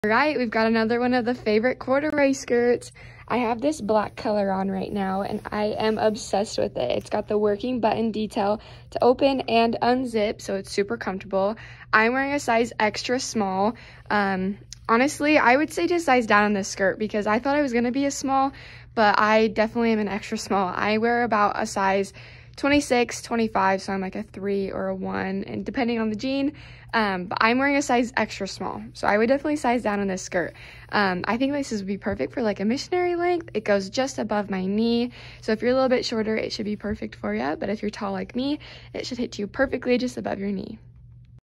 All right, we've got another one of the favorite corduroy skirts. I have this black color on right now and I am obsessed with it. It's got the working button detail to open and unzip, so it's super comfortable. I'm wearing a size extra small. Honestly, I would say to size down on this skirt because I thought I was gonna be a small, but I definitely am an extra small. I wear about a size 26, 25, so I'm like a 3 or a 1, and depending on the jean, but I'm wearing a size extra small, so I would definitely size down on this skirt. I think this would be perfect for like a missionary length. It goes just above my knee, so if you're a little bit shorter, it should be perfect for you, but if you're tall like me, it should hit you perfectly just above your knee.